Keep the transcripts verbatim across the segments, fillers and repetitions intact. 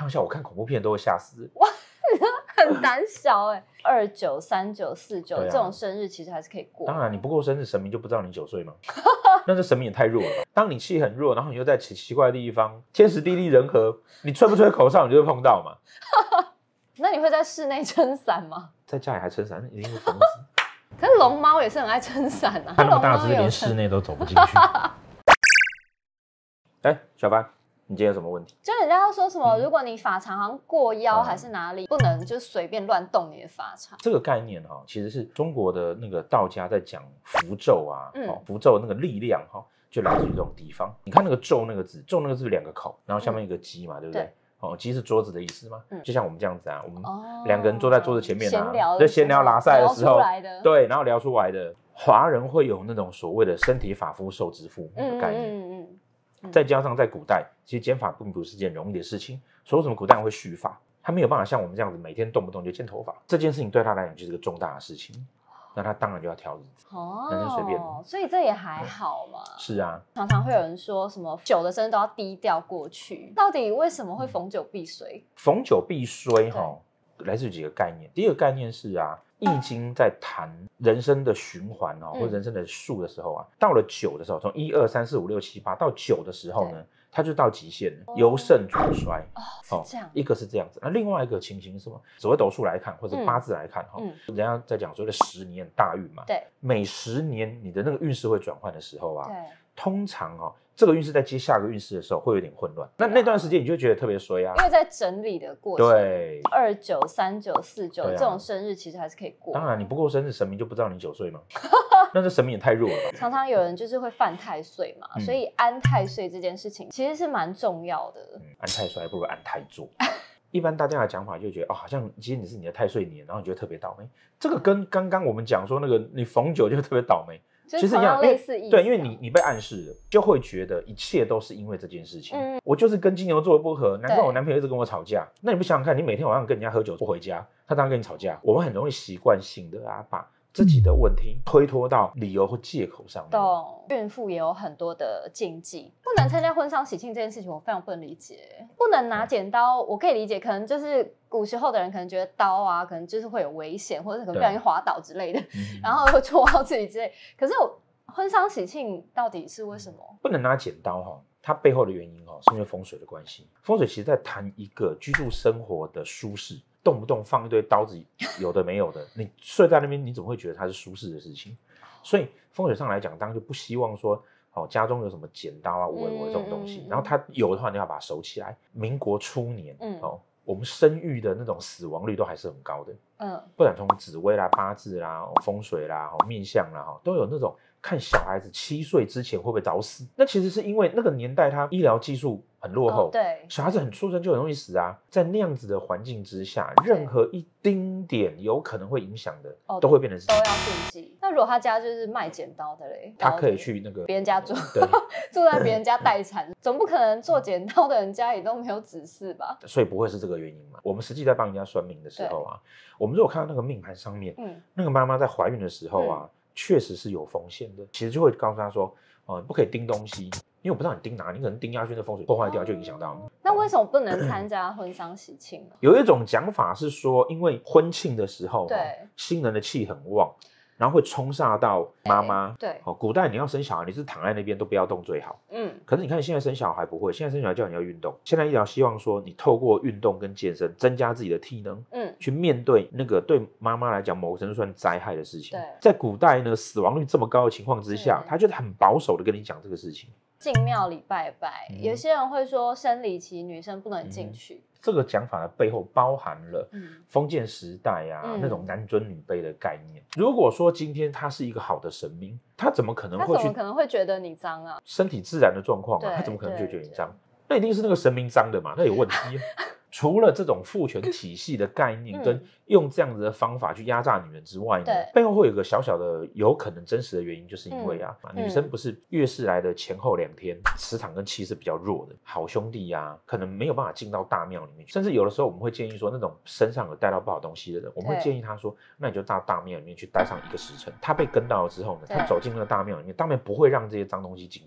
开玩笑，我看恐怖片都会吓死。 哇，很胆小哎、欸！二九、三九、四九这种生日其实还是可以过。 当然，你不过生日，神明就不知道你九岁吗？那这神明也太弱了吧！当你气很弱，然后你又在奇奇怪的地方，天时地利人和，你吹不吹口哨，你就会碰到嘛。 那你会在室内撑伞吗？ 在家里还撑伞，一定是疯子。 可是龙猫也是很爱撑伞啊， 它那么大只，连室内都走不进去。哎，小帆，你今天有什么问题？ 就人家说什么，嗯、如果你发长好像过腰还是哪里，嗯、不能就随便乱动你的发长。 这个概念哈、哦，其实是中国的那个道家在讲符咒啊，嗯哦、符咒那个力量哈、哦，就来自于这种地方。你看那个咒那个字，咒那个字两个口，然后下面一个鸡嘛，嗯、对不对？对哦，鸡是桌子的意思嘛，嗯、就像我们这样子啊，我们两个人坐在桌子前面啊，就闲聊拉塞的时候，对，然后聊出来的。华人会有那种所谓的身体发肤受之父母的概念，嗯嗯嗯嗯、再加上在古代，其实剪发并不是件容易的事情，所以为什么古代人会蓄发？他没有办法像我们这样子每天动不动就剪头发，这件事情对他来讲就是个重大的事情。那他当然就要挑日子，哦，那就随便， 所以这也还好嘛。 是啊， 常常会有人说什么酒的生日都要低调过去，到底为什么会逢酒必衰？ 逢酒必衰哈，来自于几个概念。第一个概念是啊，《易经》在谈人生的循环哦，或者人生的数的时候啊，到了九的时候，从一二三四五六七八到九的时候呢，它就到极限了，由盛转衰。 哦，是这样。 一个是这样子，那另外一个情形是什么？紫微斗数来看，或者八字来看哈，嗯、人家在讲所谓的十年大运嘛， 对， 每十年你的那个运势会转换的时候啊， 对， 通常哦，这个运势在接下个运势的时候会有点混乱，那那段时间你就觉得特别衰啊， 因为在整理的过程。 对， 二九、三九、四九这种生日其实还是可以过。 当然，你不过生日，神明就不知道你九岁吗？那这神明也太弱了吧。 常常有人就是会犯太岁嘛，嗯、所以安太岁这件事情其实是蛮重要的。 嗯、安太岁还不如安太座。一般大家的讲法就觉得哦，好像今天你是你的太岁年，然后你就特别倒霉。这个跟刚刚我们讲说那个你逢九就特别倒霉， 其实一样，类似意思、啊。 对，因为你你被暗示了，就会觉得一切都是因为这件事情。嗯、我就是跟金牛座不合，难怪我男朋友一直跟我吵架。那你不想想看，你每天晚上跟人家喝酒不回家，他当然跟你吵架。我们很容易习惯性的啊，把自己的问题推脱到理由或借口上面。 懂，孕妇也有很多的禁忌，不能参加婚丧喜庆这件事情，我非常不能理解。不能拿剪刀，我可以理解，可能就是古时候的人可能觉得刀啊，可能就是会有危险，或者可能不小心滑倒之类的，然后会戳到自己之类。可是我婚丧喜庆到底是为什么不能拿剪刀哈？它背后的原因哈，是因为风水的关系。风水其实在谈一个居住生活的舒适。动不动放一堆刀子，有的没有的，你睡在那边，你怎么会觉得它是舒适的事情？所以风水上来讲，当然就不希望说，哦，家中有什么剪刀啊、五维五这种东西，嗯嗯嗯然后它有的话，你要把它收起来。民国初年，嗯、哦，我们生育的那种死亡率都还是很高的，嗯，不管从紫微啦、八字啦、风水啦、面相啦，都有那种看小孩子七岁之前会不会早死。那其实是因为那个年代它医疗技术很落后，哦、 对， 小孩子很出生就很容易死啊。在那样子的环境之下，任何一丁点有可能会影响的，哦、都会变成都要禁忌。那如果他家就是卖剪刀的嘞， 他可以去那个别人家住，住在别人家待产，总不可能做剪刀的人家里都没有子嗣吧？ 所以不会是这个原因嘛？我们实际在帮人家算命的时候啊，我们如果看到那个命盘上面，嗯、那个妈妈在怀孕的时候啊，嗯、确实是有风险的，其实就会告诉她说，哦、呃，你不可以叮东西。因为我不知道你叮哪，你可能叮下去，那风水破坏掉就影响到你。 那为什么不能参加婚丧喜庆呢？ 有一种讲法是说，因为婚庆的时候， 对， 新人的气很旺，然后会冲煞到妈妈。 对， 哦，古代你要生小孩，你是躺在那边都不要动最好。嗯，可是你看现在生小孩不会，现在生小孩叫你要运动。现在医疗希望说，你透过运动跟健身，增加自己的体能，嗯，去面对那个对妈妈来讲某个程度算灾害的事情。 对， 在古代呢，死亡率这么高的情况之下，他就是很保守的跟你讲这个事情。 进庙里拜拜，嗯、有些人会说生理期女生不能进去。嗯、 这个讲法的背后包含了封建时代啊、嗯、那种男尊女卑的概念。如果说今天他是一个好的神明，他怎么可能会去？ 他怎么可能会觉得你脏啊？ 身体自然的状况啊，他怎么可能就觉得你脏？那一定是那个神明脏的嘛，那有问题、啊。除了这种父权体系的概念跟用这样子的方法去压榨女人之外呢，嗯、背后会有个小小的有可能真实的原因，就是因为啊，嗯、女生不是月事来的前后两天，磁场跟气是比较弱的，好兄弟啊，可能没有办法进到大庙里面去，甚至有的时候我们会建议说，那种身上有带到不好东西的人，我们会建议他说，那你就到大庙里面去待上一个时辰，他被跟到了之后呢，他走进那个大庙里面，大庙不会让这些脏东西进去。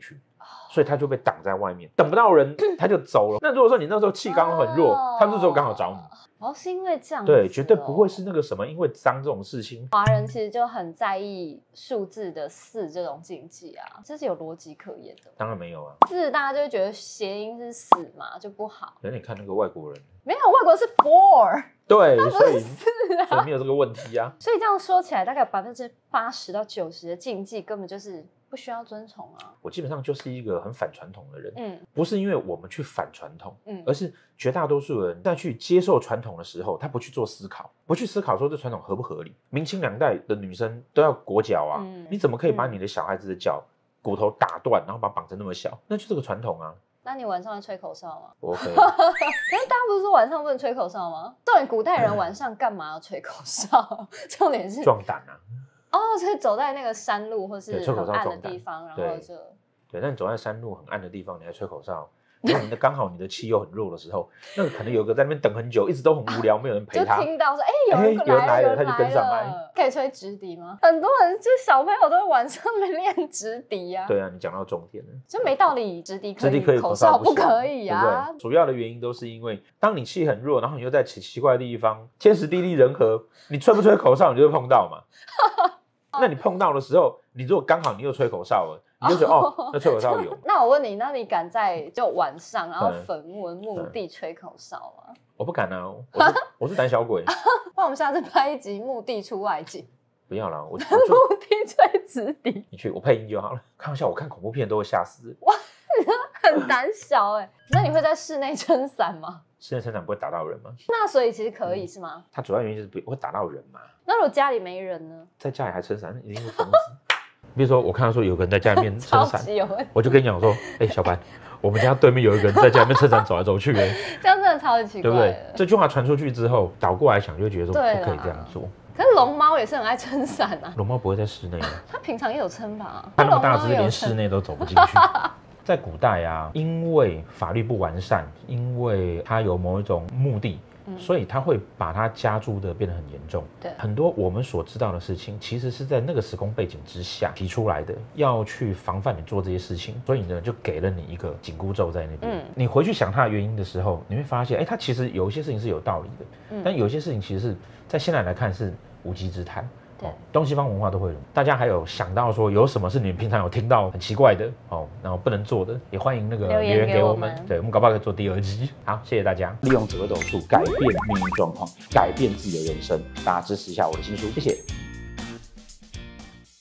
所以他就被挡在外面，等不到人他就走了。那如果说你那时候气刚好很弱，哦、他这时候刚好找你。 哦，是因为这样子、哦？ 对，绝对不会是那个什么，因为脏这种事情。 华人其实就很在意数字的四这种禁忌啊，这是有逻辑可言的。 当然没有啊， 四大家就会觉得谐音是死嘛，就不好。 可是你看那个外国人， 没有，外国是 four。 对， 所以所以没有这个问题啊。 所以这样说起来，大概有百分之八十到九十的禁忌根本就是不需要遵从啊。 我基本上就是一个很反传统的人， 嗯， 不是因为我们去反传统， 嗯， 而是绝大多数人在去接受传统的时候，他不去做思考，不去思考说这传统合不合理。明清两代的女生都要裹脚啊，嗯、你怎么可以把你的小孩子的脚骨头打断，然后把它绑成那么小？那就是个传统啊。 那你晚上会吹口哨吗？ 我可以。 可是大家不是说晚上不能吹口哨吗？到底古代人晚上干嘛要吹口哨？重点是壮胆啊！ 哦，所以走在那个山路或是很暗的地方，然后就对，但你走在山路很暗的地方，你还吹口哨，然后你的刚好你的气又很弱的时候，那个可能有个在那边等很久，一直都很无聊，没有人陪他， 就听到说哎、欸、有人来了， 欸、有人来了， 他就跟上来。 可以吹直笛吗？很多人就小朋友都会晚上面练直笛啊。 对啊，你讲到重点了， 就没道理直笛可以，直笛可以， 口哨不可以啊。 对不对？主要的原因都是因为当你气很弱，然后你又在奇奇怪的地方，天时地利人和，你吹不吹口哨，你就会碰到嘛。那你碰到的时候，你如果刚好你又吹口哨了，你就觉得哦，那吹口哨有。 那我问你，那你敢在就晚上，然后坟墓的墓地吹口哨吗？ 我不敢啊，我是我是胆小鬼。 那我们下次拍一集墓地出外景。 不要啦，我墓地吹直笛， 你去我配音就好了。开玩笑，我看恐怖片都会吓死。 哇，你很胆小哎、欸。那你会在室内撑伞吗？ 室内撑伞不会打到人吗？ 那所以其实可以、嗯、是吗？ 它主要原因就是不会打到人嘛。 那如果家里没人呢？ 在家里还撑伞，一定是疯子。比如说，我看到说有个人在家里面撑伞，我就跟你讲说，哎、欸，小白，我们家对面有一个人在家里面撑伞走来走去、欸， 这样真的超级奇怪， 对不对？这句话传出去之后，倒过来想就会觉得说不可以这样做。 可是龙猫也是很爱撑伞啊。 龙猫不会在室内啊， 它平常也有撑吧？ 它那么大只，连室内都走不进去。在古代啊，因为法律不完善，因为它有某一种目的。嗯、所以他会把它加注的变得很严重。 对， 很多我们所知道的事情，其实是在那个时空背景之下提出来的，要去防范你做这些事情。所以呢，就给了你一个紧箍咒在那边。嗯，你回去想它的原因的时候，你会发现，哎，它其实有一些事情是有道理的，嗯、但有一些事情其实是在现在来看是无稽之谈。哦，东西方文化都会有。大家还有想到说有什么是你们平常有听到很奇怪的哦，然后不能做的，也欢迎那个留言给我们。对，我们搞不好可以做第二集。好，谢谢大家。利用紫微斗数改变命运状况，改变自己的人生，大家支持一下我的新书，谢谢。